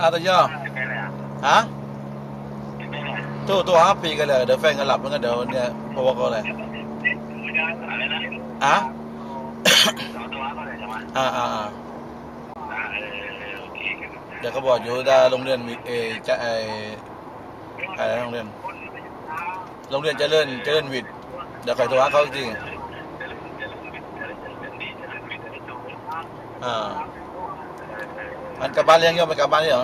Ada jo. Hả? Tuh api kali ada fan ngelap kan ada dia bawa kau lah. Hah? ดี๋ยวเขาบอกอยู่ถ้าโรงเรียนมีจะอะไรโรงเรียนเจริญวิทย์เดี๋ยวใครโทรหาเขาจริงอ่ามันกลับบ้านเลี้ยงโยมไปกลับบ้านนี่เหรอ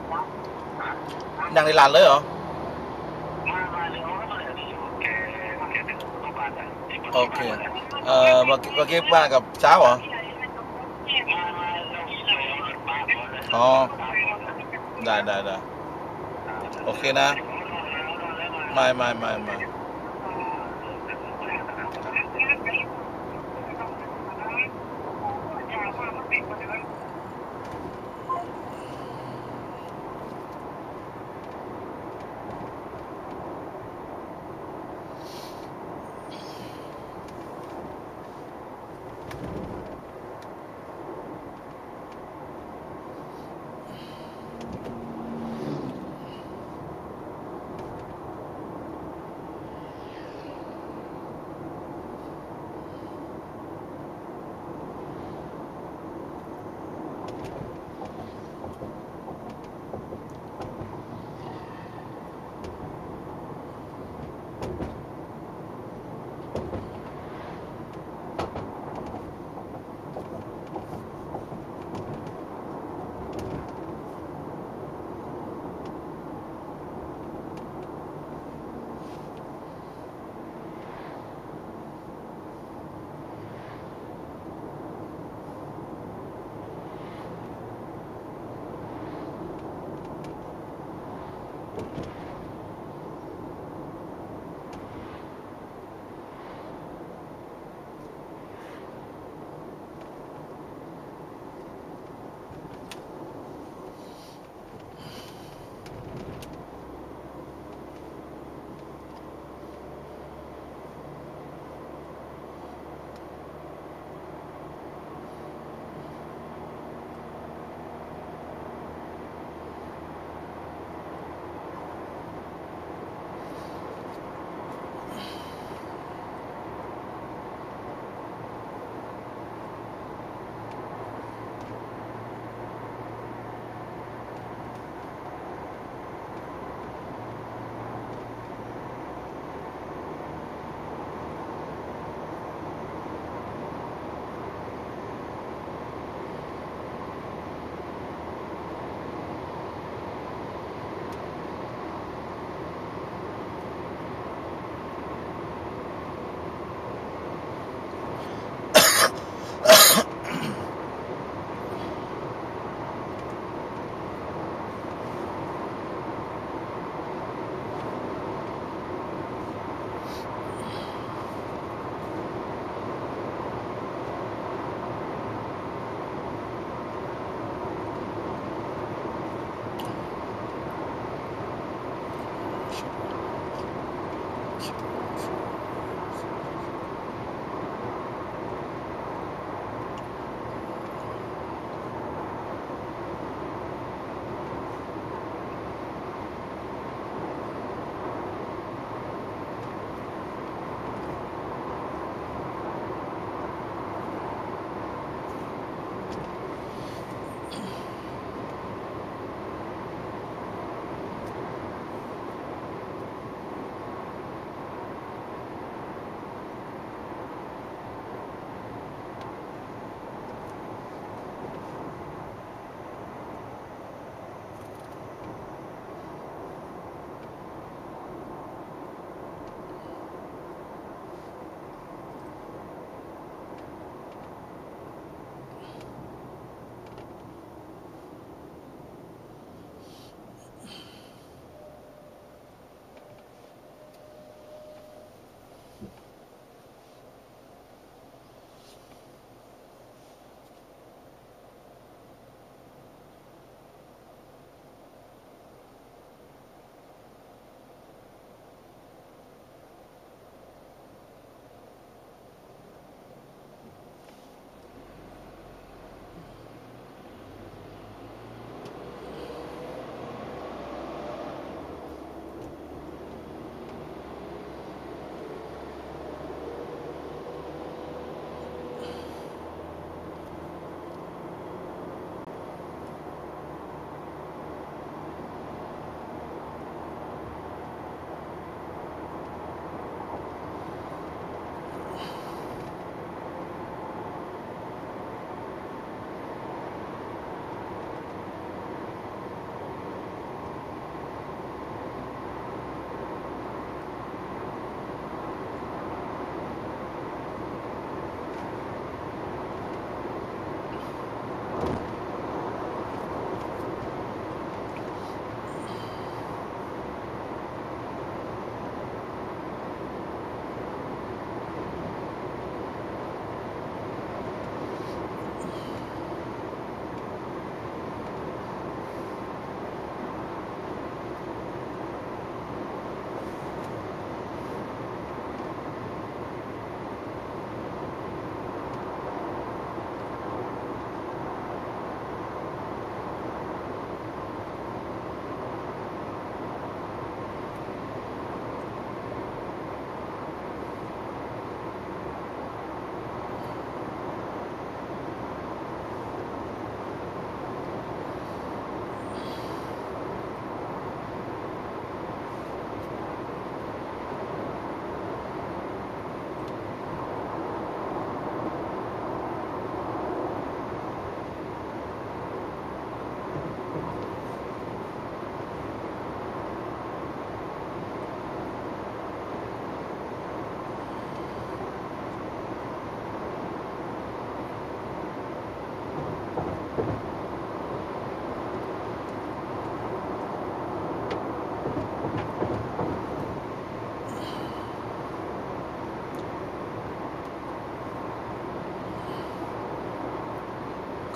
นั่งในลานเลยเหรอโอเคเมื่อกี้ป้ากับเช้าเหรออ๋อได้โอเคนะไม่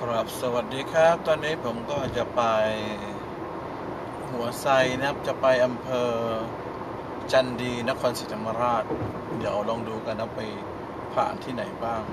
ครับสวัสดีครับตอนนี้ผมก็จะไปหัวไซนะครับจะไปอำเภอจันดีนครศรีธรรมราชเดี๋ยวลองดูกันนะไปผ่านที่ไหนบ้าง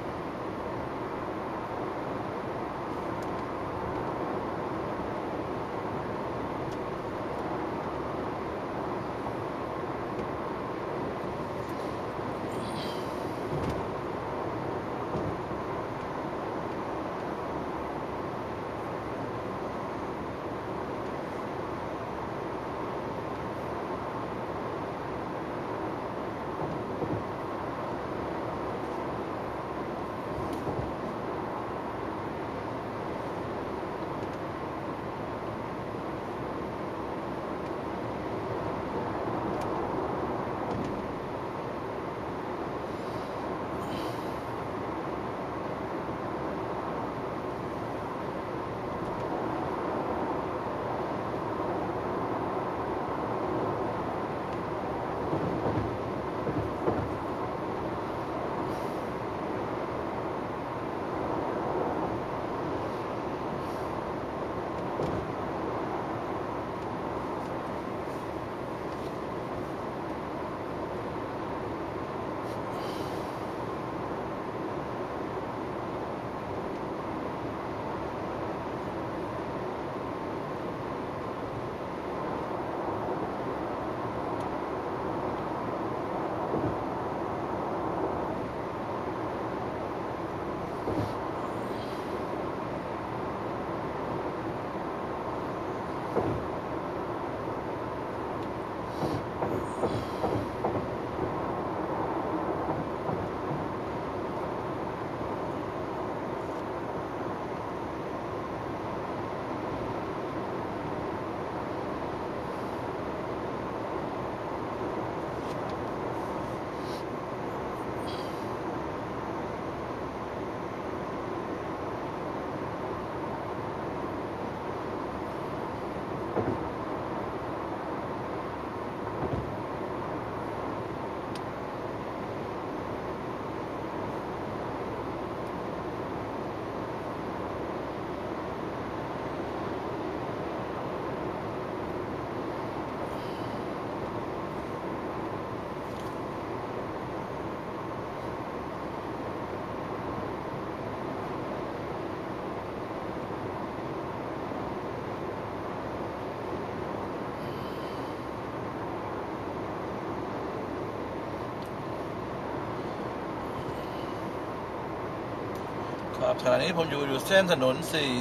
ครับขณะนี้ผมอยู่เส้นถนน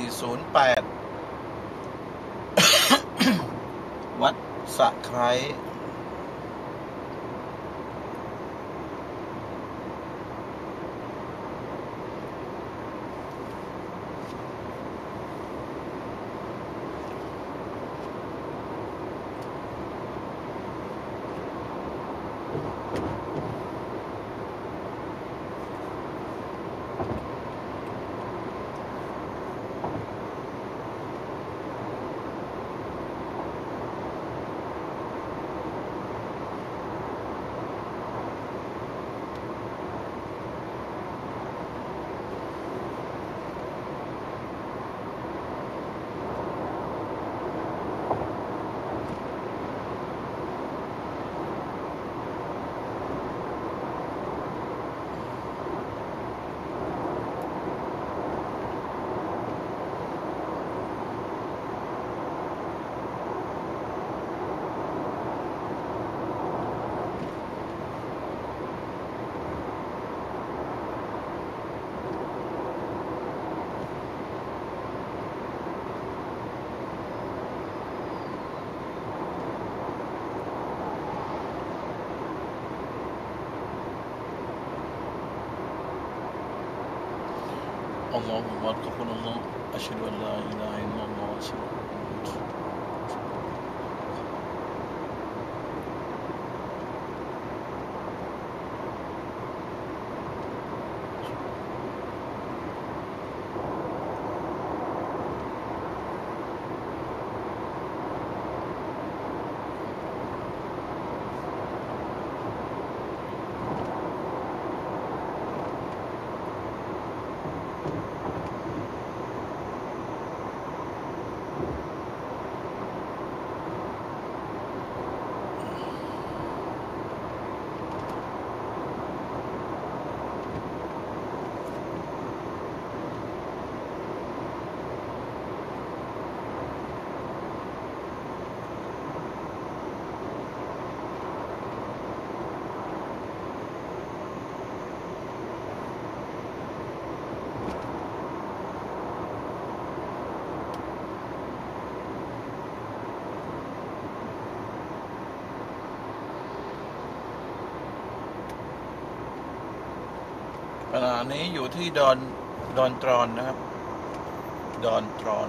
408วัดสะไคร้อัลลอฮฺวะขอบคุณอัลลอฮฺอัชฮะดุอัลลาอิลาฮะอิลลัลลอฮฺอัชฮะดุอัลลอฮฺณะนี้อยู่ที่ดอนตรอนนะครับดอนตรอน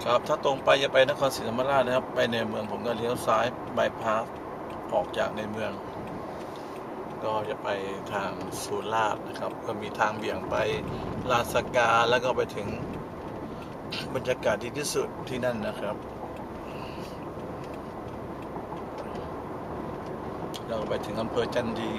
ครับถ้าตรงไปจะไปนครศรีธรรมราชนะครับไปในเมืองผมก็เลี้ยวซ้ายบายพาสออกจากในเมืองก็จะไปทางสุราษฎร์นะครับก็มีทางเบี่ยงไปลาดสกาแล้วก็ไปถึงบรรยากาศดีที่สุดที่นั่นนะครับเราไปถึงอำเภอจันดี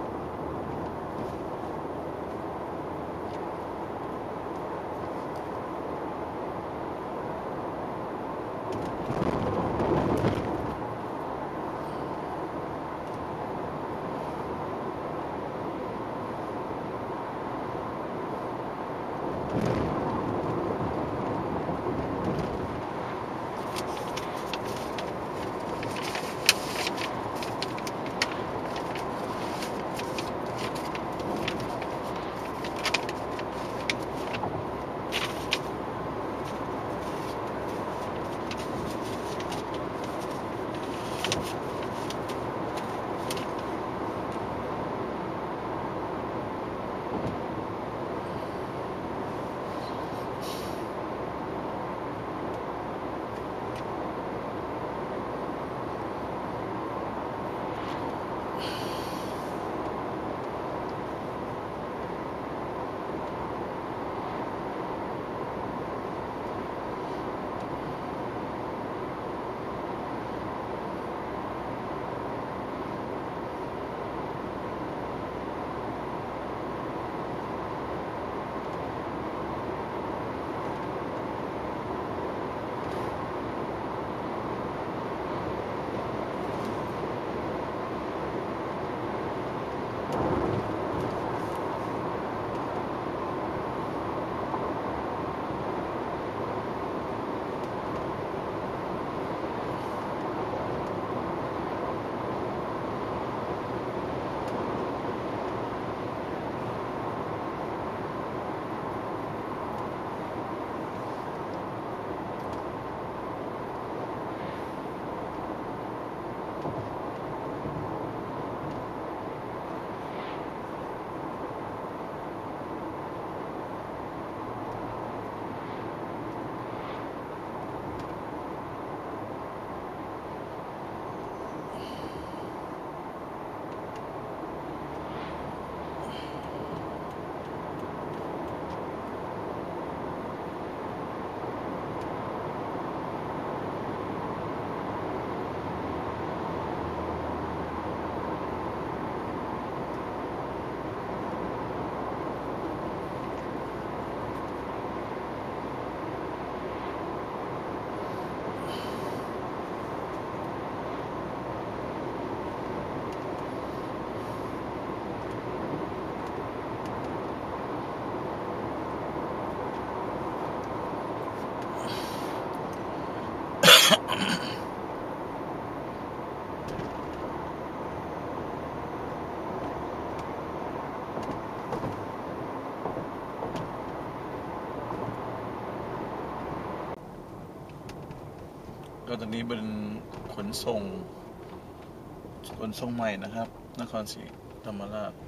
ก็ตอนนี้เป็นขนส่งใหม่นะครับนครศรีธรรมราช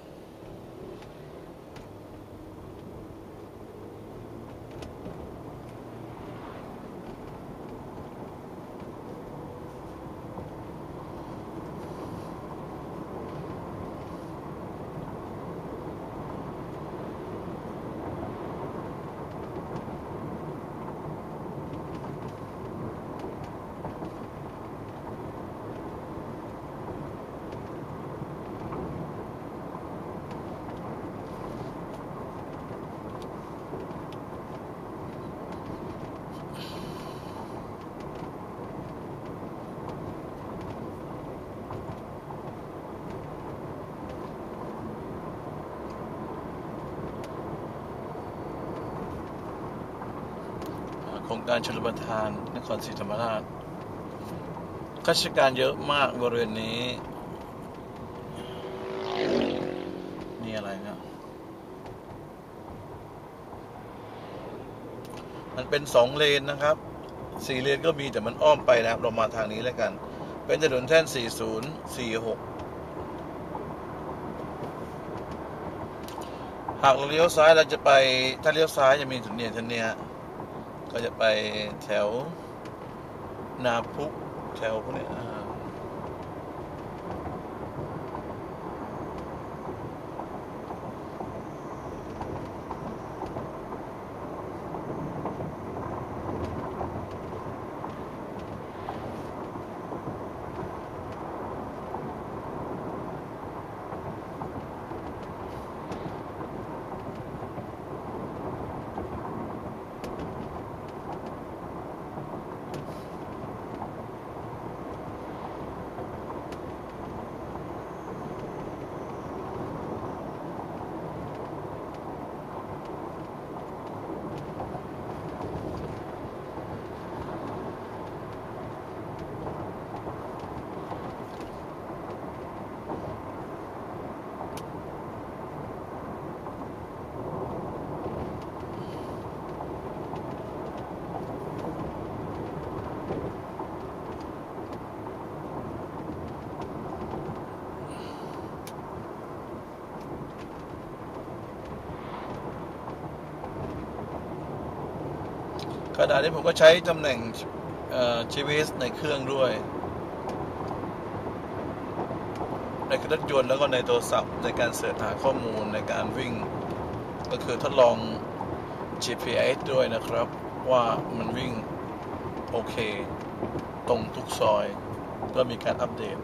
โครงการชลประทานนครศรีธรรมราชข้าราชการเยอะมากบริเวณนี้นี่อะไรนะมันเป็น2 เลนนะครับ4 เลนก็มีแต่มันอ้อมไปนะครับเรามาทางนี้แล้วกันเป็นถนนแท่น4046หากเราเลี้ยวซ้ายเราจะไปถ้าเลี้ยวซ้ายจะมีถนนเนี่ยก็จะไปแถวนาพุแถวพวกนี้ขณะนี้ผมก็ใช้ตำแหน่งGPS ในเครื่องด้วยในรถยนต์แล้วก็ในโทรศัพท์ในการเสิร์ชหาข้อมูลในการวิ่งก็คือทดลอง GPS ด้วยนะครับว่ามันวิ่งโอเคตรงทุกซอยก็มีการอัปเดต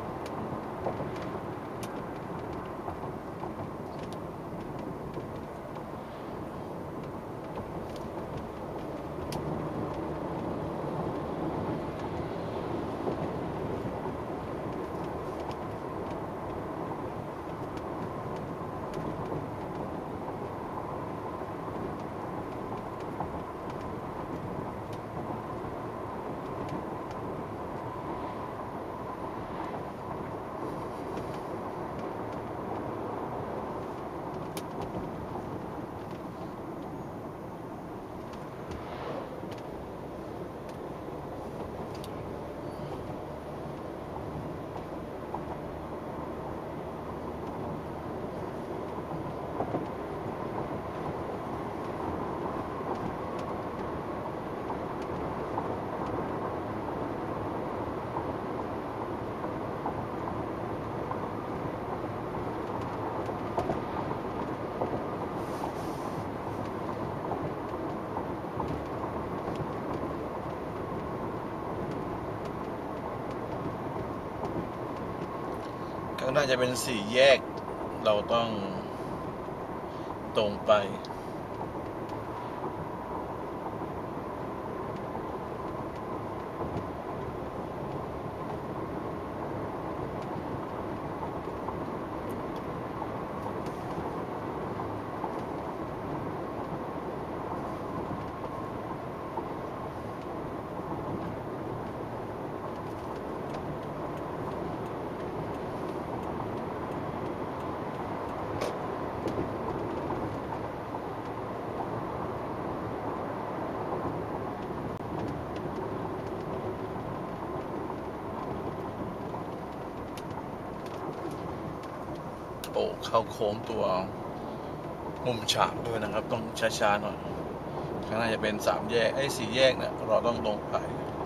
ข้างหน้าจะเป็นสี่แยกเราต้องตรงไปโอ้เข้าโค้งตัวมุมฉากด้วยนะครับต้องช้าๆหน่อยข้างหน้าจะเป็น3 แยก4 แยกเนี่ยเราต้องตรงไป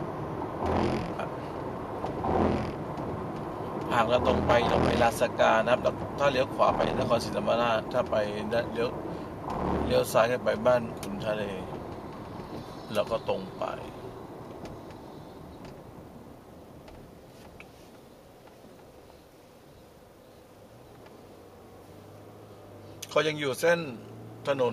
หากเราตรงไปลาสกานะครับถ้าเลี้ยวขวาไปนครศรีธรรมราชถ้าไปเลี้ยวซ้ายไปบ้านขุนทะเลเราก็ตรงไปเขายังอยู่เส้นถนน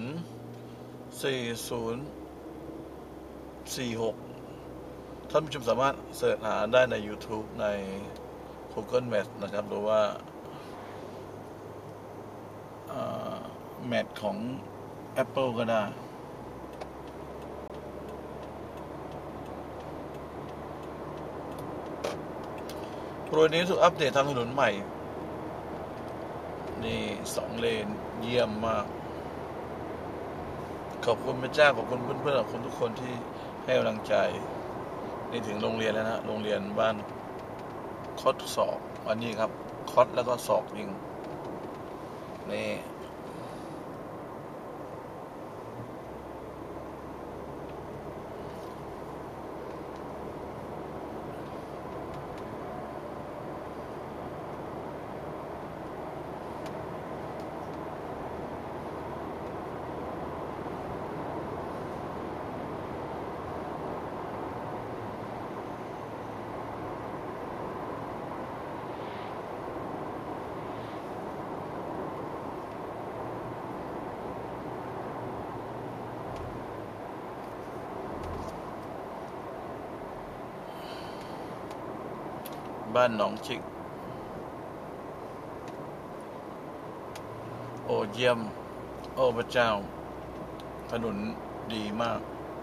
4046ท่านผู้ชมสามารถเสิร์ชหาได้ใน YouTube ใน Google Maps นะครับหรือว่าแมปของ Apple ก็ได้โปรนี้ถูกอัปเดตทางถนนใหม่นี่2 เลนเยี่ยมมากขอบคุณพระเจ้าขอบคุณเพื่อนๆขอบคุณทุกคนที่ให้กำลังใจนี่ถึงโรงเรียนแล้วนะโรงเรียนบ้านคดศอกอันนี้ครับคดแล้วก็ศอกยิงนี่บ้านหนองชิกโอเยี่ยมโอ้พระเจ้าถนนดีมาก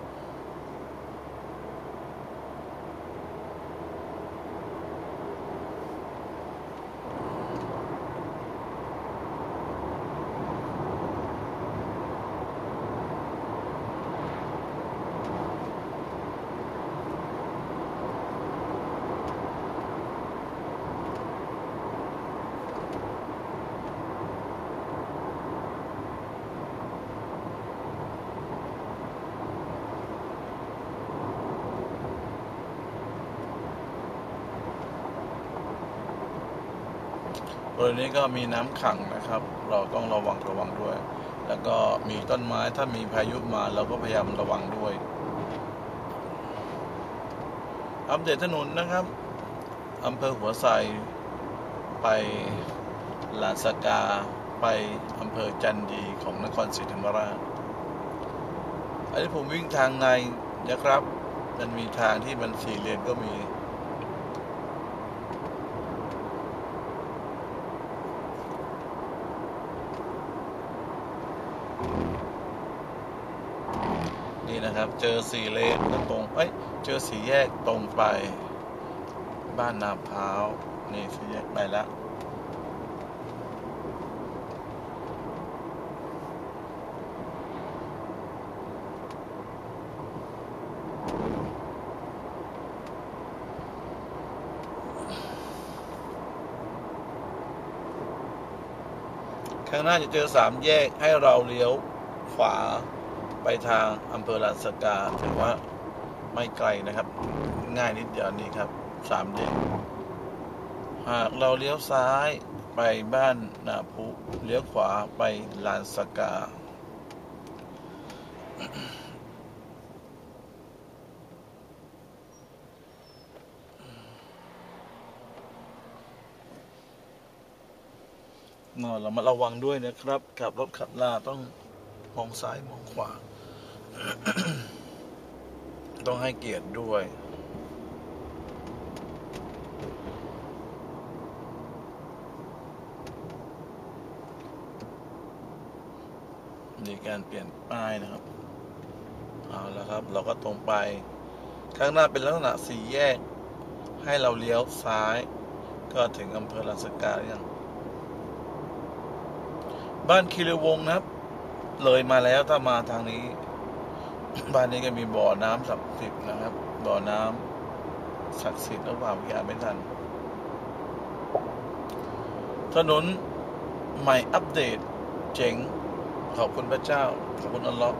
บริเวณนี้ก็มีน้ำขังนะครับเราต้องระวังด้วยแล้วก็มีต้นไม้ถ้ามีพายุมาเราก็พยายามระวังด้วยอัปเดตถนนนะครับอำเภอหัวไซไปลานสกาไปอำเภอจันดีของนครศรีธรรมราชอันนี้ผมวิ่งทางในนะครับมันมีทางที่มัน4 เลนก็มีนี่นะครับเจอ4 เลนก็ตรงเจอ4 แยกตรงไปบ้านนาพร้าวนี่4 แยกไปแล้วข้างหน้าจะเจอ3 แยกให้เราเลี้ยวขวาไปทางอำเภอลานสกาถือว่าไม่ไกลนะครับง่ายนิดเดียวนี่ครับ3 แยกหากเราเลี้ยวซ้ายไปบ้านนาพุเลี้ยวขวาไปลานสกาเรามาระวังด้วยนะครับขับรถขับลาต้องมองซ้ายมองขวา ต้องให้เกียรติด้วยมีการเปลี่ยนป้ายนะครับเอาแล้วครับเราก็ตรงไปข้างหน้าเป็นลักษณะ4 แยกให้เราเลี้ยวซ้ายก็ถึงอำเภอลานสกาอย่างบ้านคีรีวงศ์นะครับเลยมาแล้วถ้ามาทางนี้บ้านนี้ก็มีบ่อน้ำศักดิ์สิทธิ์นะครับบ่อน้ำศักดิ์สิทธิ์หรือเปล่าพี่อ่านไม่ทันถนนใหม่อัปเดตเจ๋งขอบคุณพระเจ้าขอบคุณอัลเลาะห์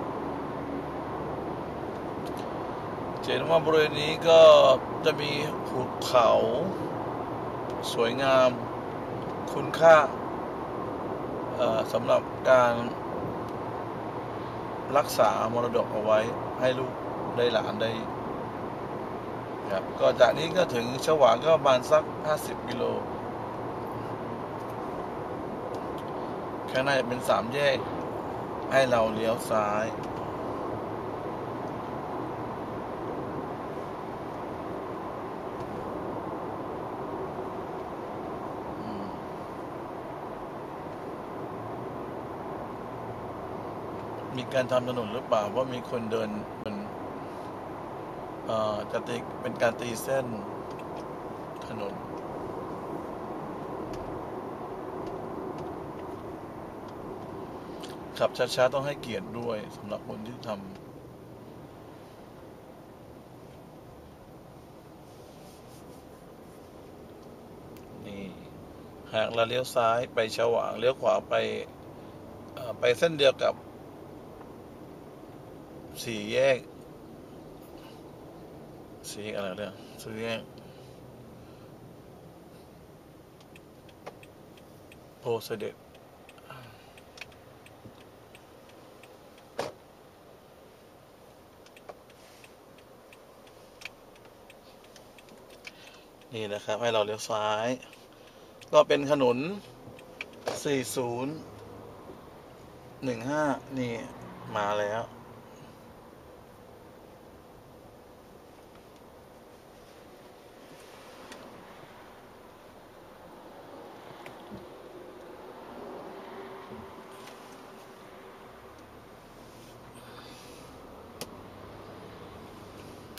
เห็นว่าบริเวณนี้ก็จะมีภูเขาสวยงามคุณค่าสำหรับการรักษามรดกเอาไว้ให้ลูกได้หลานได้ครับก็จากนี้ก็ถึงฉวางก็ประมาณสัก50 กิโลข้างในเป็น3 แยกให้เราเลี้ยวซ้ายมีการทำถนนหรือเปล่าว่ามีคนเดินจะตีเป็นการตีเส้นถนนขับช้าๆต้องให้เกียรติด้วยสำหรับคนที่ทำนี่หากเราเลี้ยวซ้ายไปฉวางเลี้ยวขวาไปเส้นเดียวกับ4 แยกอะไรเนี่ย4 แยกโพเสด็จนี่นะครับให้เราเลี้ยวซ้ายก็เป็นถนน4015นี่มาแล้ว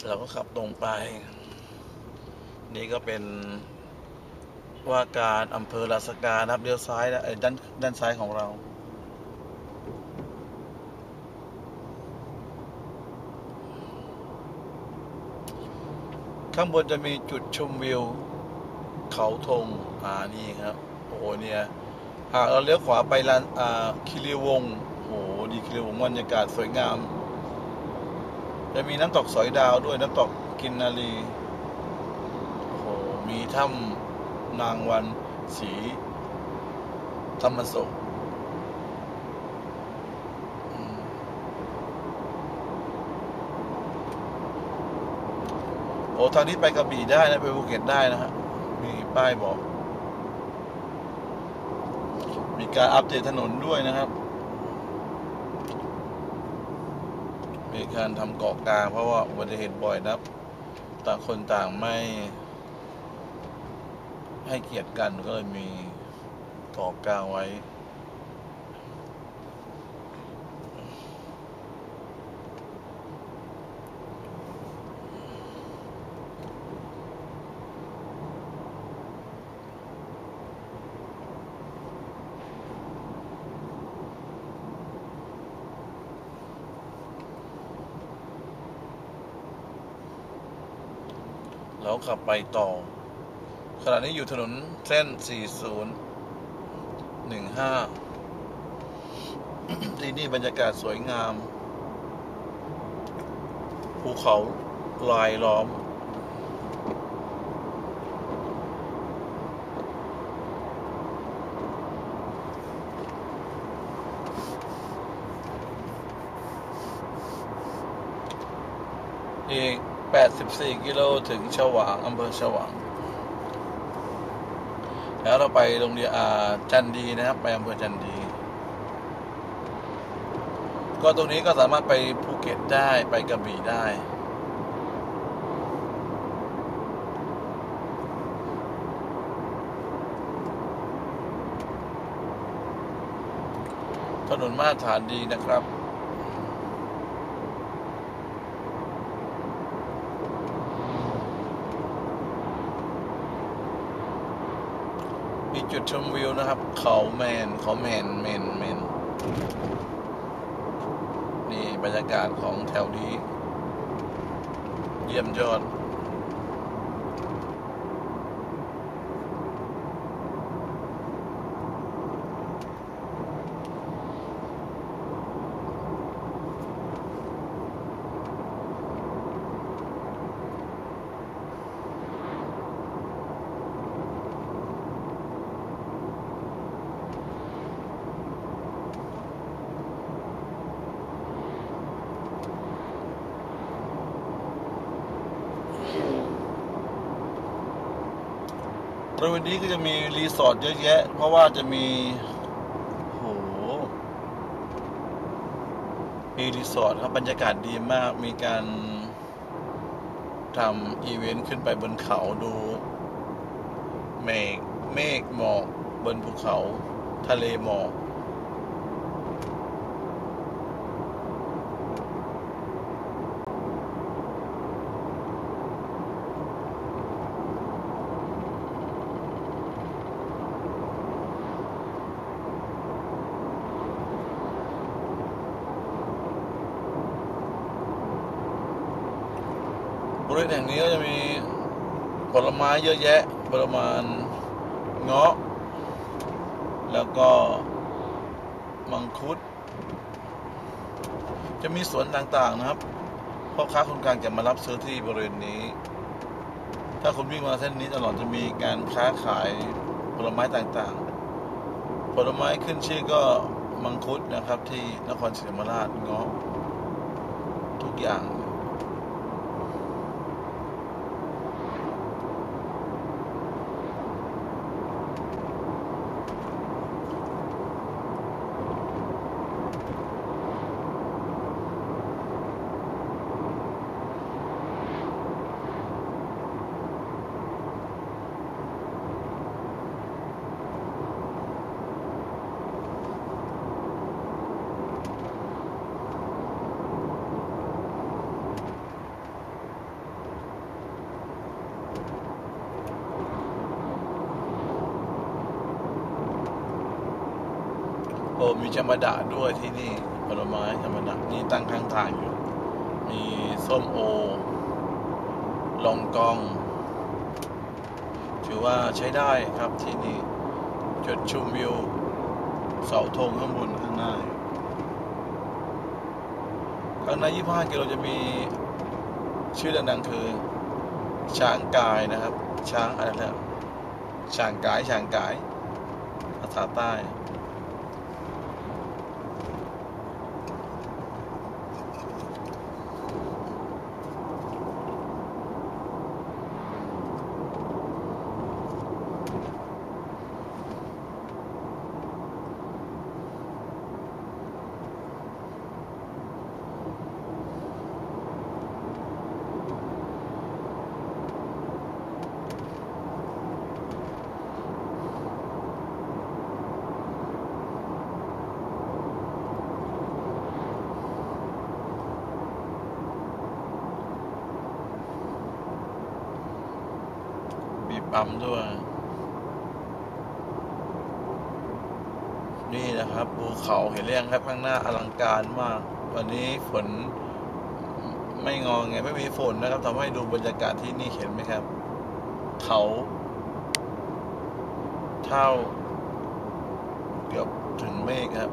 เราก็ขับตรงไปนี่ก็เป็นว่าการอำเภอลาสกานะครับเลี้ยวซ้ายนะด้านซ้ายของเราข้างบนจะมีจุดชมวิวเขาธงนี่ครับโอ้โหเนี่ยเราเลี้ยวขวาไปร้านคีรีวงศ์โอ้โหดีคีรีวงศ์บรรยากาศสวยงามจะมีน้ำตกสอยดาวด้วยน้ำตกกินนารีโอ้โหมีถ้ำนางวันสีธรรมโศกโอ้ทางนี้ไปกระบี่ได้นะไปภูเก็ตได้นะฮะมีป้ายบอกมีการอัปเดตถนนด้วยนะครับมีการทำเกาะกลางเพราะว่าอุบัติเหตุบ่อยนะต่างคนต่างไม่ให้เกียรติกันก็เลยมีเกาะกลางไว้แล้วขับไปต่อขณะนี้อยู่ถนนเส้น 4015 ที่นี่บรรยากาศสวยงามภูเขาลายล้อมอีก84 กิโลถึงฉวางอำเภอฉวางแล้วเราไปโรงเรียนจันดีนะครับไปอำเภอจันดีก็ตรงนี้ก็สามารถไปภูเก็ตได้ไปกระบี่ได้ถนนมาตรฐานดีนะครับมีจุดชมวิวนะครับเขาแมนนี่บรรยากาศของแถวนี้เยี่ยมยอดบริเวณนี้ก็จะมีรีสอร์ทเยอะแยะเพราะว่าจะมีรีสอร์ทครับบรรยากาศดีมากมีการทำอีเวนต์ขึ้นไปบนเขาดูเมฆหมอกบนภูเขาทะเลหมอกบริเวณแห่งนี้ก็จะมีผลไม้เยอะแยะประมาณเงาะแล้วก็มังคุดจะมีสวนต่างๆนะครับพ่อค้าคนกลางจะมารับซื้อที่บริเวณนี้ถ้าคุณวิ่งมาเส้นนี้ตลอดจะมีการค้าขายผลไม้ต่างๆผลไม้ขึ้นชื่อก็มังคุดนะครับที่นครศรีธรรมราชเงาะทุกอย่างมีจามาดะด้วยที่นี่ผลไม้ธรรมดานี่ตั้งข้างทางอยู่ มีส้มโอลองกองถือว่าใช้ได้ครับที่นี่จุดชมวิวเสาธงข้างบนข้างหน้าข้างใน25 กิโลจะมีชื่อดังๆคือช้างกายนะครับ ช้างอะไรนะช้างกายภาษาใต้มีปั๊มด้วยนี่นะครับภูเขาเห็นเรียงครับข้างหน้าอลังการมากวันนี้ฝนไม่งองไงไม่มีฝนนะครับทำให้ดูบรรยากาศที่นี่เห็นไหมครับ เขาเท่าเกือบถึงเมฆครับ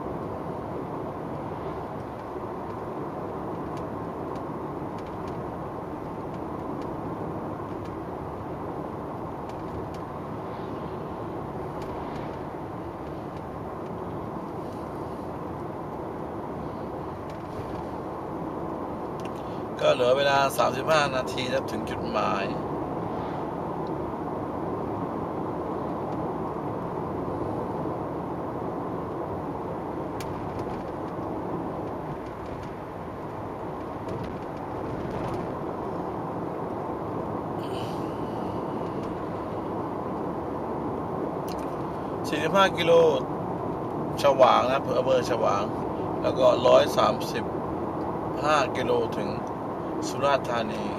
ก็เหลือเวลา35 นาทีครับถึงจุดหมาย45 กิโลฉวางนะอำเภอฉวางแล้วก็135 กิโลถึงสุราษฎร์ธานี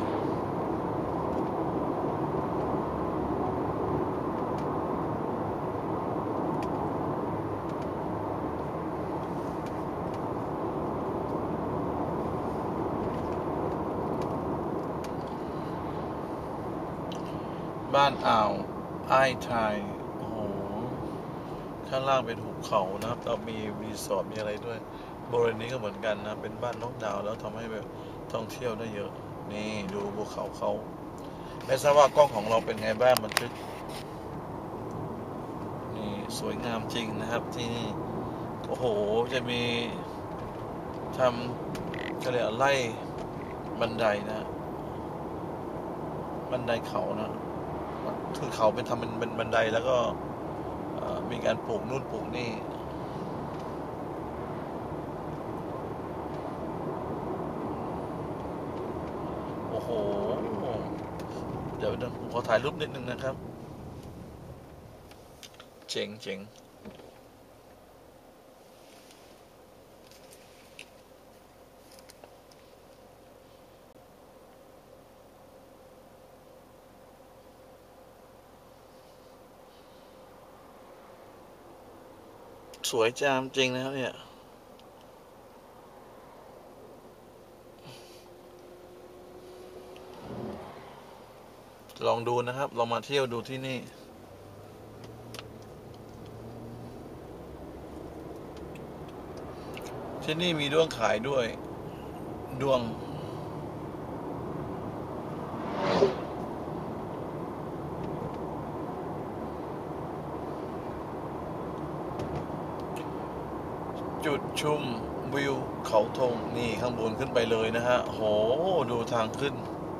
บ้านอ่าวอ้ายไทยโอ้โหข้างล่างเป็นหุบเขานะครับเรามีรีสอร์ทมีอะไรด้วยบริเวณนี้ก็เหมือนกันนะเป็นบ้านนอกดาวแล้วทำให้แบบท่องเที่ยวได้เยอะนี่ดูภูเขาเขาไม่ทราบว่ากล้องของเราเป็นไงบ้างบันทึกนี่สวยงามจริงนะครับที่นี่โอ้โหจะมีทำก็เรียกไล่บันไดนะบันไดเขานะคือเขาเป็นทำเป็นบันไดแล้วก็มีการปลูกนู่นปลูกนี่โอ้โหเดี๋ยวผมขอถ่ายรูปนิดนึงนะครับเจ๋งสวยจามจริงนะครับเนี่ยลองดูนะครับลองมาเที่ยวดูที่นี่ที่นี่มีด้วงขายด้วยด้วงจุดชมวิวเขาธงนี่ข้างบนขึ้นไปเลยนะฮะโหดูทางขึ้น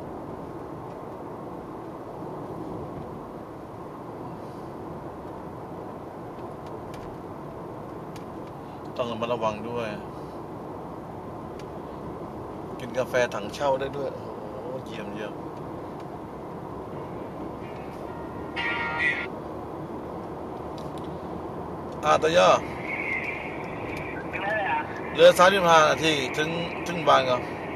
ต้องระมัดระวังด้วยกินกาแฟถังเช่าได้ด้วยโอ้โหเยี่ยมตัวย่อเรือ35 นาทีถึงบางก็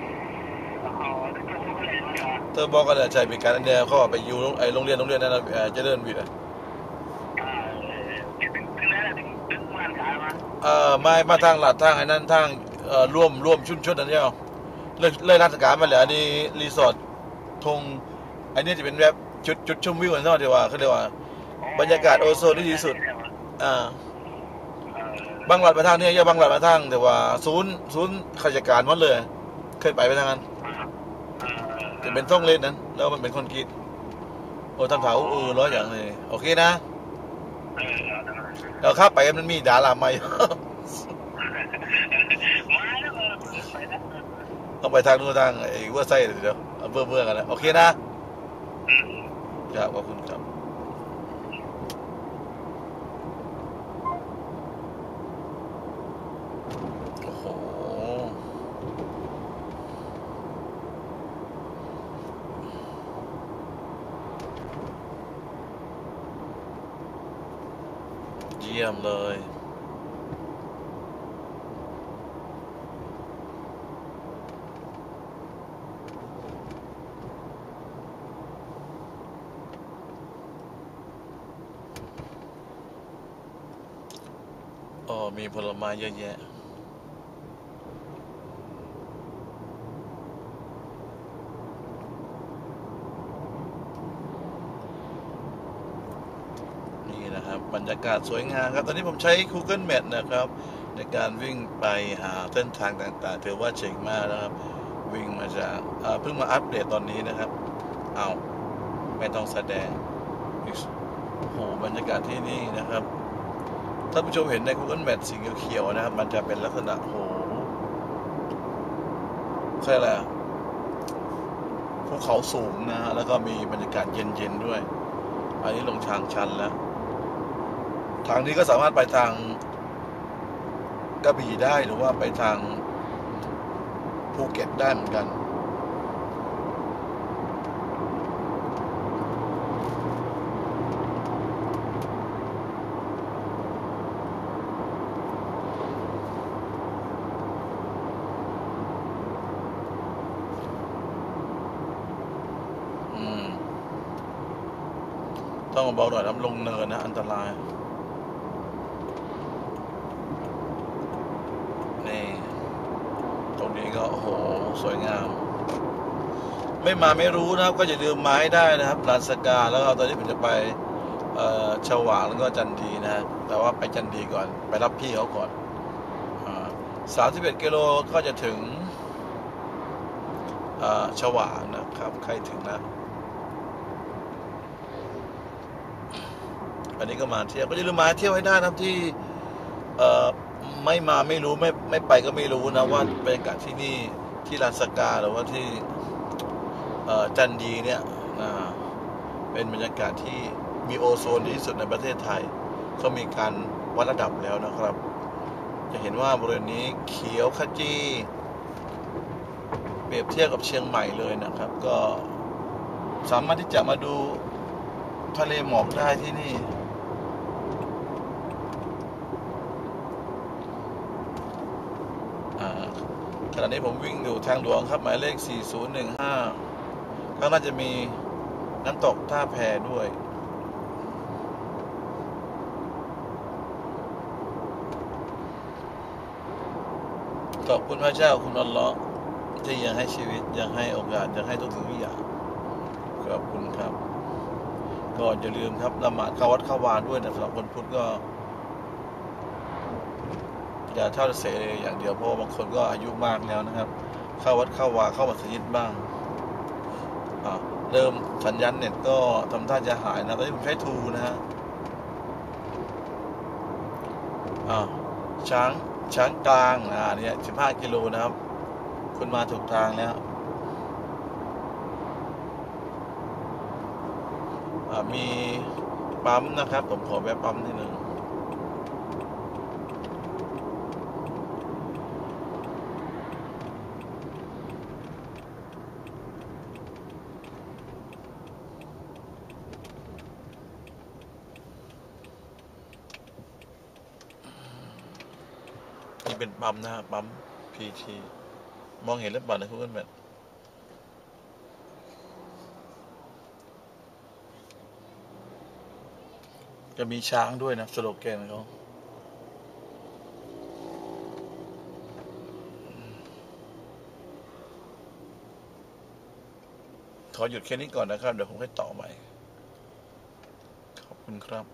เธอบอกกันเลยใช่ปีการอันเดียวเขาไปอยู่ไอ้โรงเรียนนั้นเจริญวิทย์มาทางหลัดทางไอ้นั้นทางร่วมชุดนั้นเนี่ยเลยราชการมาแล้วอันนี้รีสอร์ททงอันนี้จะเป็นแบบจุดชมวิวกันเนาะที่ว่าเขาเรียกว่าบรรยากาศโอโซนที่ดีสุดบางหลัดมาทางนี้อย่าบางหลัดมาทางแต่ว่าศูนย์ข้าราชการหมดเลยเคยไปทางนั้นจะเป็นท่องเล่นนั้นแล้วมันเป็นคอนกรีตโอ้ทำเถาร้อยอย่างเลยโอเคนะเราข้าไปมันมีดาราใหม่ต้องไปทางนู้นทางไอ้วัวไส้เดี๋ยวเบื่อกันแล้วโอเคนะครับขอบคุณครับโอ้โหเยี่ยมเลยอ๋อมีผลไม้เยอะแยะนี่นะครับบรรยากาศสวยงามครับตอนนี้ผมใช้ Google Map นะครับในการวิ่งไปหาเส้นทางต่างๆถือว่าเจ๋งมากนะครับวิ่งมาจากเพิ่งมาอัปเดตตอนนี้นะครับเอาไม่ต้องแสดงโอ้โหบรรยากาศที่นี่นะครับท่านผู้ชมเห็นใน Google Map สีเขียวๆนะครับมันจะเป็นลักษณะโอ้โหใช่แล้วภูเขาสูงนะฮะแล้วก็มีบรรยากาศเย็นๆด้วยอันนี้ลงทางชันแล้วทางนี้ก็สามารถไปทางกระบี่ได้หรือว่าไปทางภูเก็ตได้เหมือนกันต้องเบาหน่อยน้ำลงเนินนะอันตรายนี่ตรงนี้ก็โอ้โหสวยงามไม่มาไม่รู้นะครับก็อย่าลืมมาให้ได้นะครับลานสกาแล้วก็ตอนนี้ผมจะไปฉวางแล้วก็จันดีนะแต่ว่าไปจันดีก่อนไปรับพี่เขาก่อน31 กิโลก็จะถึงฉวางนะครับใครถึงนะอันนี้ก็มาเที่ยวก็อย่าลืมมาเที่ยวให้ได้นะครับที่ไม่มาไม่รู้ไม่ไปก็ไม่รู้นะว่าบรรยากาศที่นี่ที่ลานสกาหรือว่าที่จันดีเนี่ยเป็นบรรยากาศที่มีโอโซนดีที่สุดในประเทศไทยเขามีการวัดระดับแล้วนะครับจะเห็นว่าบริเวณนี้เขียวขจีเปรียบเทียบกับเชียงใหม่เลยนะครับก็สามารถที่จะมาดูทะเลหมอกได้ที่นี่ขณะนี้ผมวิ่งอยู่ทางหลวงครับหมายเลข4015ข้างหน้าจะมีน้ำตกท่าแพด้วยขอบคุณพระเจ้าคุณอัลเลาะห์ที่ยังให้ชีวิตยังให้โอกาสยังให้ทุกสิ่งทุกอย่างขอบคุณครับก็อย่าลืมครับละหมาดเข้าวัดเข้าวาด้วยนะสำหรับคนพุทธก็อย่าเท่าเสอย่างเดียวเพราะบางคนก็อายุมากแล้วนะครับเข้าวัดเข้าวาเข้ามัสยิดบ้างเริ่มสัญญาณเน็ตก็ทำท่าจะหายนะตอนนี้ผมใช้ทูนะฮะช้างกลางเนี่ย15 กิโลนะครับคุณมาถูกทางแล้วมีปั๊มนะครับผมขอแวะปั๊มนิดนึงนี่เป็นปั๊มนะฮะปั๊มพีทีมองเห็นหรือเปล่าในGoogle Mapจะมีช้างด้วยนะสโลแกนเขาขอหยุดแค่นี้ก่อนนะครับเดี๋ยวผมให้ต่อใหม่ขอบคุณครับ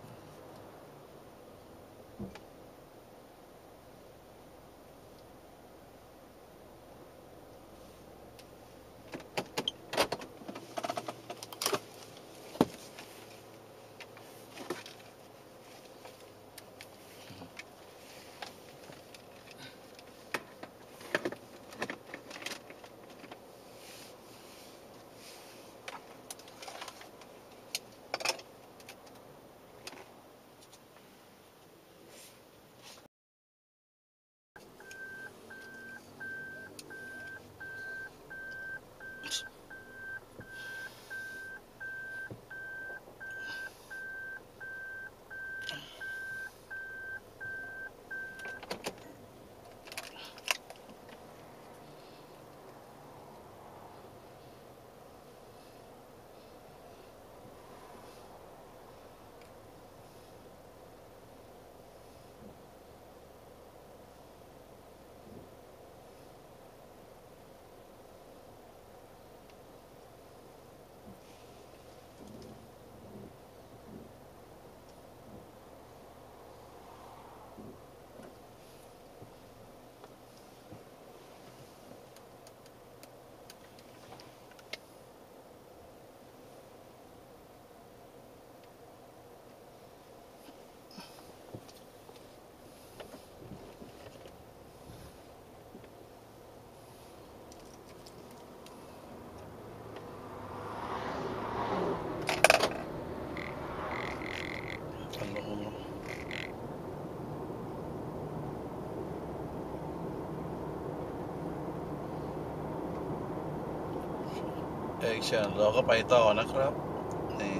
เอกชันเราก็ไปต่อนะครับนี่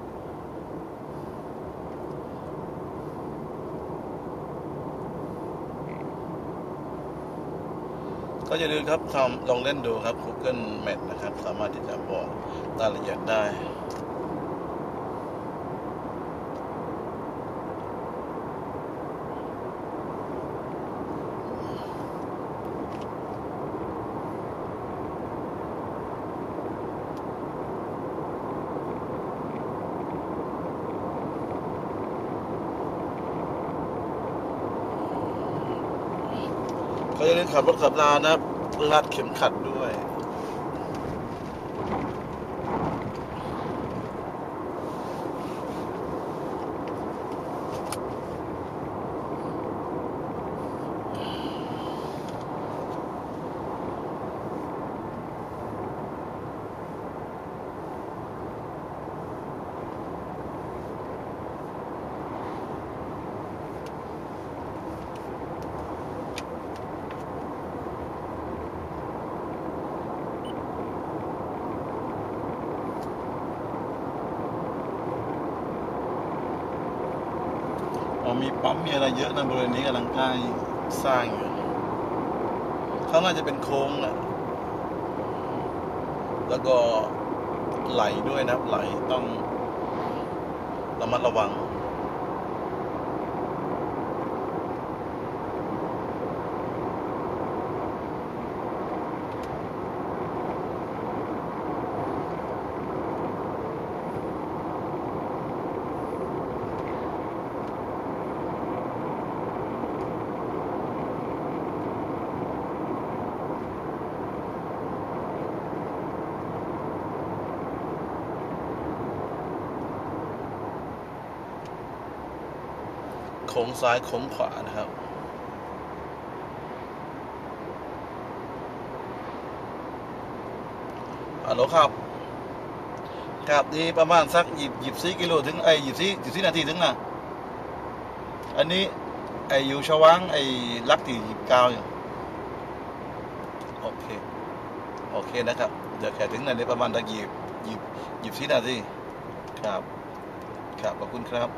ก็อย่าลืมครับลองเล่นดูครับ Google Map นะครับสามารถที่จะบอกรายละเอียดได้ก็อย่าลืมขับรถขับรานะครับรัดเข็มขัดด้วยมีปั๊มมีอะไรเยอะนะบริเวณนี้กำลังใกล้สร้างอยู่เขาน่าจะเป็นโค้งแหละแล้วก็ไหลด้วยนะไหลต้องระมัดระวังโค้งซ้ายโค้งขวานะครับฮัลโหลครับครับนี่ประมาณสัก24 กิโลถึง24 นาทีถึงนะอันนี้อยู่ชวังลักที่29อยู่โอเคโอเคนะครับเดี๋ยวแค่ถึงนั่นได้ประมาณสัก24 นาทีครับครับขอบคุณครับ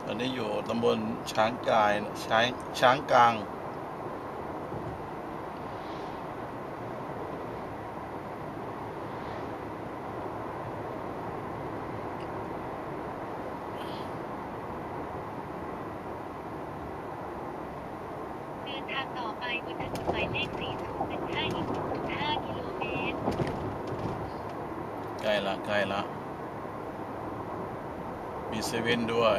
ตอนนี้อยู่ตำบลช้างกายช้างกลางเดินทางต่อไปบนถนนหมายเลข4015อีก 1.5 กิโลเมตรใกล้ละมีเซเว่นด้วย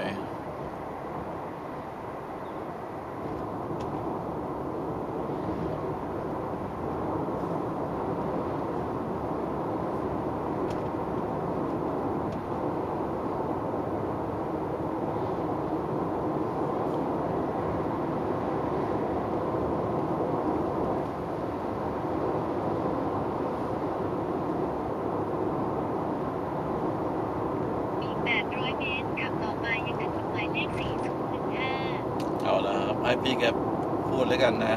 อีก 800 เมตรขับต่อไปยังถนนหมายเลข4015 เอาละครับให้พี่แกพูดเลยกันนะ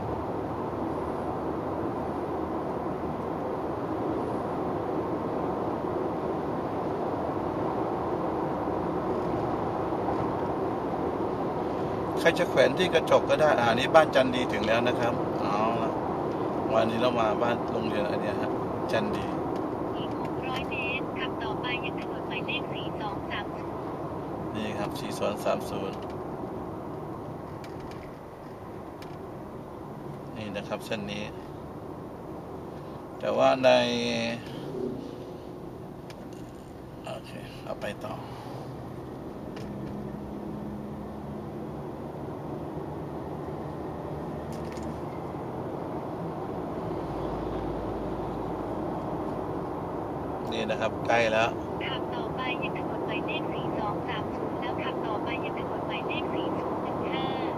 ใครจะแขวนที่กระจกก็ได้นี่บ้านจันดีถึงแล้วนะครับเอาละวันนี้เรามาบ้านโรงเรียนอะไรเนี่ยฮะจันดีอีก 600 เมตรขับต่อไปยังถนนหมายเลข4230 นี่ครับ4230นี่นะครับเส้นนี้แต่ว่าในโอเคเอาไปต่อนี่นะครับใกล้แล้วขับต่อไปยังถนนหมายเลข4230แล้วขับต่อไปยังถนนหมายเลข4015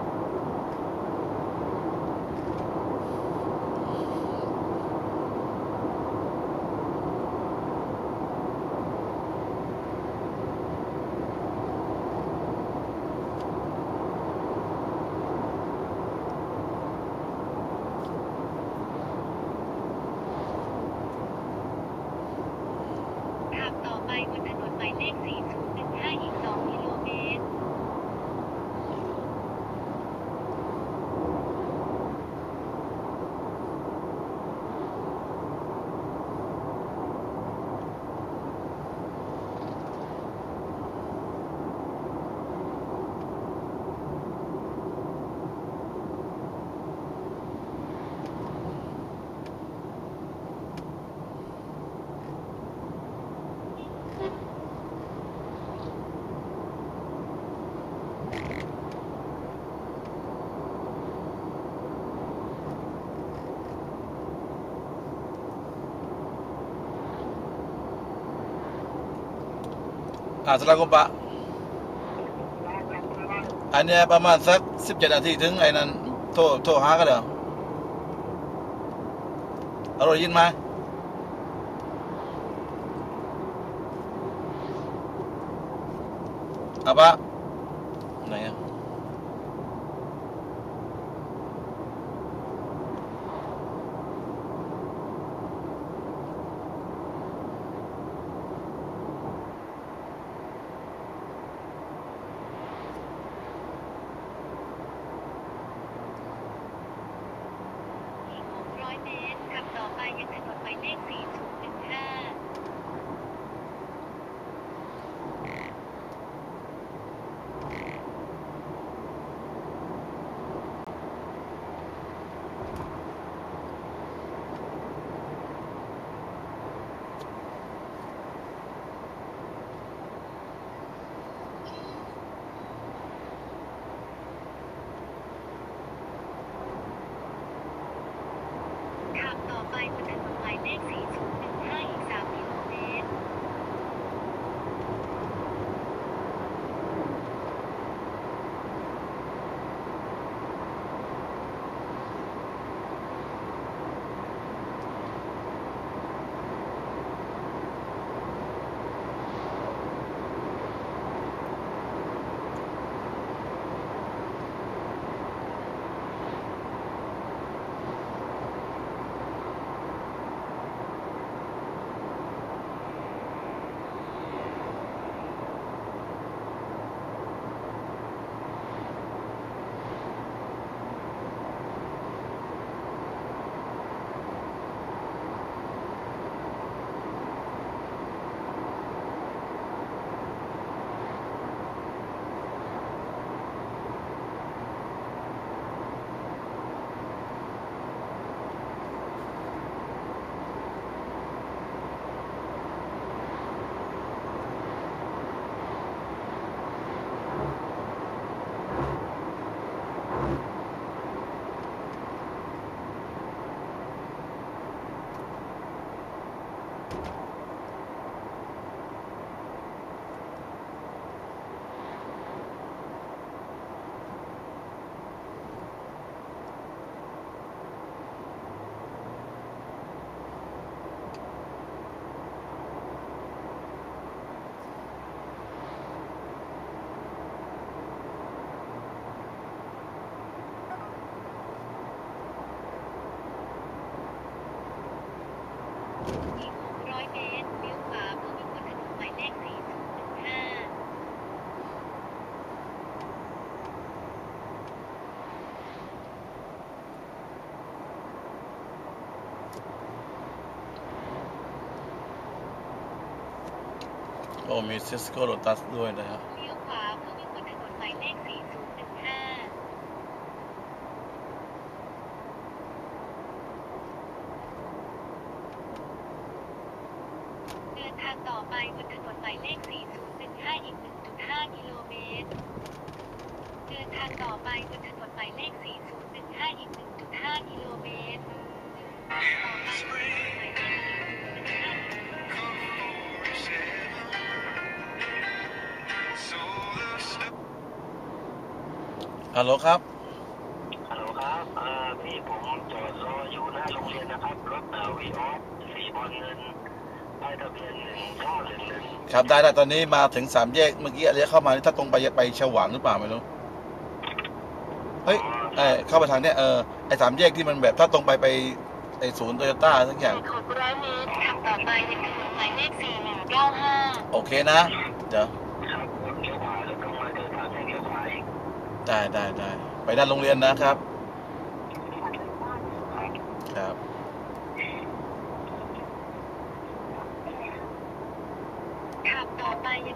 ขับต่อไปบนถนนหมายเลข4015อีก 2 กิโลเมตรสลากปะอันเนี้ยประมาณสัก17 นาทีถึงไอ้นั้นโทรหากันเดี๋ยวเราได้ยินไหมปะไหนอะ 600 เมตรขับต่อไปยังถนนหมายเลข4015ขับต่อไปบนถนนหมายเลข40 อีก600 เมตรเลี้ยวขวาเพื่อวิ่งบนถนนหมายเลข4015 โอ้มีซิสโก้โลตัสด้วยนะฮะเลี้ยวขวาเพื่อวิ่งบนถนนหมายเลข4015เดินทางต่อไปบนถนนหมายเลข4015อีก 1.5 กิโลเมตรเดินทางต่อไปบนถนนหมายเลข4015อีก 1.5 กิโลเมตรต่อไปบนถนนหมายเลขฮัลโหลครับฮัลโหลครับพี่ผมจอดรออยู่หน้าโรงเรียนนะครับ รถวีออสสีบอลเงินป้ายทะเบียน1911 ครับได้ตอนนี้มาถึง3 แยกเมื่อกี้เลี้ยวเข้ามานี่ถ้าตรงไปฉวางหรือเปล่าไม่รู้เฮ้ยเข้าไปทางเนี้ยไอ้3 แยกที่มันแบบถ้าตรงไปไอ้ศูนย์โตโยต้าสักอย่าง 600 เมตรขับต่อไปยังถนนหมายเลข4195 โอเคนะเดี๋ยวครับผมเลี้ยวขวาแล้วตรงมาเดินทางให้เลี้ยวขวาอีกได้ไปด้านโรงเรียนนะครับครับขับต่อไปยัง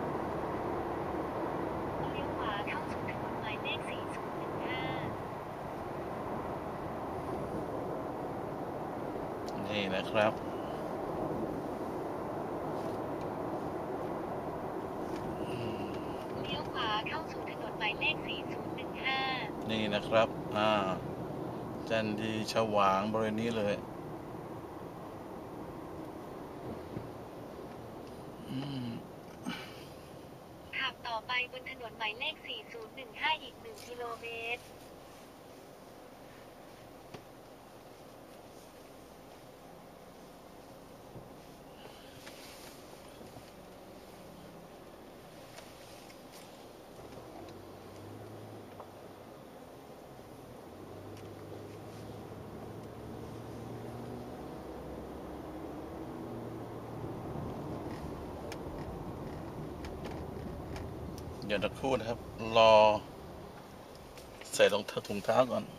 เลี้ยวขวาเข้าสู่ถนนหมายเลข4015 นี่นะครับเลี้ยวขวาเข้าสู่ถนนหมายเลข4015 นี่นะครับจันดีฉวางบริเวณนี้เลยขับต่อไปบนถนนหมายเลข4015อีก 1 กิโลเมตรเดี๋ยวตะครู่นะครับรอใส่รองเท้าถุงเท้าก่อน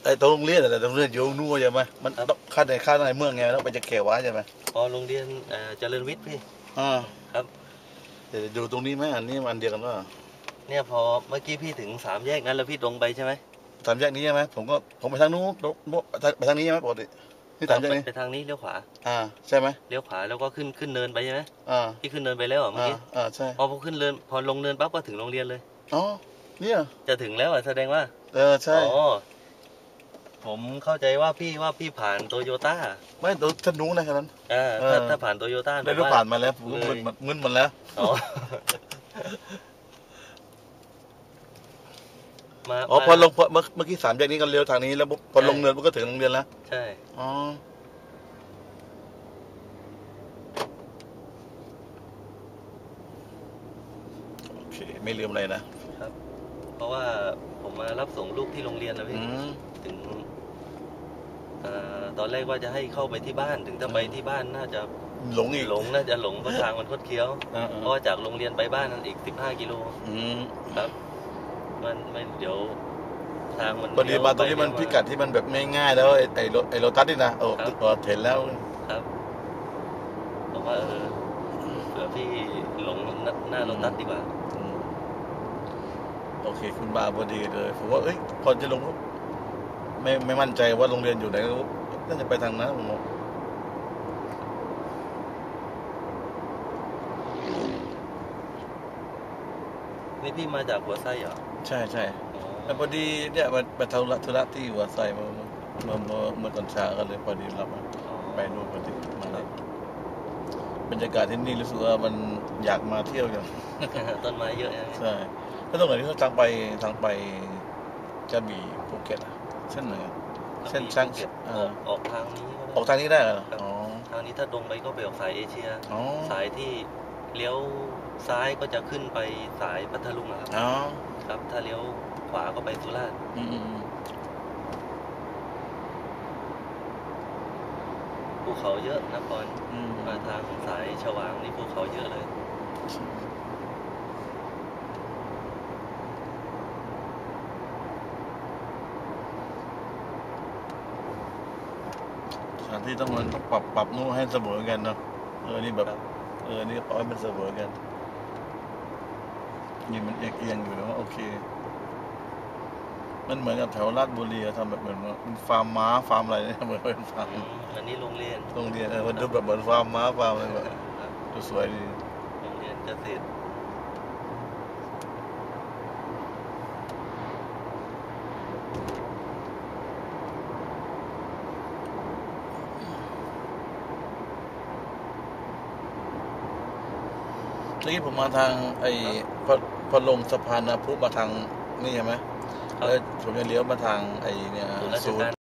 อ้ตรงโรงเรียนอะไรตรงโรงเรียนอยู่นู่นใช่ไหมมันต้องค่าในเมืองไงแล้วไปจะเขวะใช่ไหมพอโรงเรียนเจริญวิทย์พี่ ครับเดี๋ยวดูตรงนี้ไหมอันนี้มันเดียวกันว่าเนี่ยพอเมื่อกี้พี่ถึง3 แยกนั้นแล้วพี่ตรงไปใช่ไหมสามแยกนี้ใช่ไหมผมไปทางนู้นไปทางนี้ใช่ไหมปกตินี่สามแยกนี้ไปทางนี้เลี้ยวขวาใช่ไหมเลี้ยวขวาแล้วก็ขึ้นเนินไปใช่ไหมอ่าพี่ขึ้นเนินไปแล้วเหรอเมื่อกี้ใช่พอขึ้นเนินพอลงเนินปั๊บก็ถึงโรงเรียนเลยอ๋อเนี่ยจะถึงแล้วแสดงว่าใช่อ๋อผมเข้าใจว่าพี่ผ่านโตโยต้าไม่ตัวฉันนู้นนะแค่นั้นถ้าผ่านโตโยต้าได้รู้ผ่านมาแล้วผมมึนหมดแล้วอ๋อพอลงเมื่อกี้สามแยกนี้ก็เลี้ยวทางนี้แล้วพอลงเนินมันก็ถึงโรงเรียนแล้วใช่อ๋อโอเคไม่ลืมอะไรนะครับเพราะว่าผมมารับส่งลูกที่โรงเรียนนะพี่ถึงตอนแรกว่าจะให้เข้าไปที่บ้านถึงถ้าไปที่บ้านน่าจะหลงอีกน่าจะหลงเพราะทางมันคดเคี้ยวเพราะว่าจากโรงเรียนไปบ้านนั้นอีก15 กิโลครับมันไม่เดี๋ยวทางมันพอดีมาตรงนี้มันพิกัดที่มันแบบง่ายๆแล้วไอ้โรตัสนี่นะเห็นแล้วครับผมว่าเผื่อพี่หลงหน้าโรตัสดีกว่าโอเคคุณบาพอดีเลยผมว่าพอจะลงไม่มั่นใจว่าโรงเรียนอยู่ไหนน่าจะไปทางนั้นผมนี่พี่มาจากหัวไส้เหรอใช่แต่พอดีเนี่ยมาทำธุระที่หัวไส้เมื่อตอนเช้าก็เลยพอดีรับไปนู่นพอดีบรรยากาศที่นี่รู้สึกว่ามันอยากมาเที่ยวอย่างต้นไม้เยอะใช่แล้วตรงไหนที่เขาทางไปกระบี่ภูเก็ตเส้นไหนเส้นช่างออกทางนี้ออกทางนี้ได้เหรอทางนี้ถ้าตรงไปก็ไปออกสายเอเชียสายที่เลี้ยวซ้ายก็จะขึ้นไปสายพัทลุงครับถ้าเลี้ยวขวาก็ไปสุราษฎร์ภูเขาเยอะนครมาทางสายฉวางนี่ภูเขาเยอะเลยสถานที่ต้องปรับนู่นให้เสมอกันเนาะนี่แบบนี่ปล่อยให้มันเสมอกันนี่มันเอียงอยู่นะโอเคมันเหมือนกับแถวราชบุรีทำแบบเหมือนฟาร์มม้าฟาร์มอะไรเนี่ยเหมือนเป็นฟาร์มอันนี้โรงเรียนมันดูแบบเหมือนฟาร์มม้าฟาร์มอะไรแบบดูสวยดีโรงเรียนเกษตรนี่ผมมาทางพอลงสะพานพุมาทางนี่ใช่ไหมแล้วผมจะเลี้ยวมาทางเนี่ยศูนย์